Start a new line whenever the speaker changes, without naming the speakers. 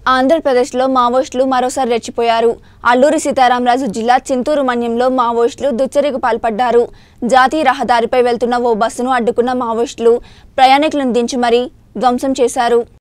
ఆంధ్రప్రదేశ్లో మావోయిస్టులు మరోసారి రెచ్చిపోయారు. అల్లూరి సీతారామరాజు జిల్లా చింతూరు మన్యంలో మావోయిస్టులు దుచ్చర్యకు పాల్పడ్డారు. జాతీయ రహదారిపై వెళ్తున్న ఓ బస్సును అడ్డుకున్న మావోయిస్టులు ప్రయాణికులను దించి మరీ ధ్వంసం చేశారు.